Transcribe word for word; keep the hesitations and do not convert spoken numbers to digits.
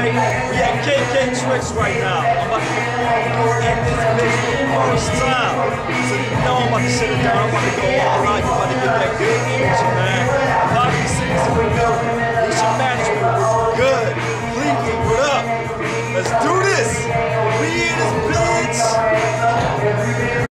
We at K K Tricks right now. I'm about to perform in this bitch for the first time. So you know I'm about to shut it down. I'm about to go all out. You about to get that good energy, man. Poppy City's in the building. It's your management. We're good. Leaky, what up? Let's do this. We in this bitch.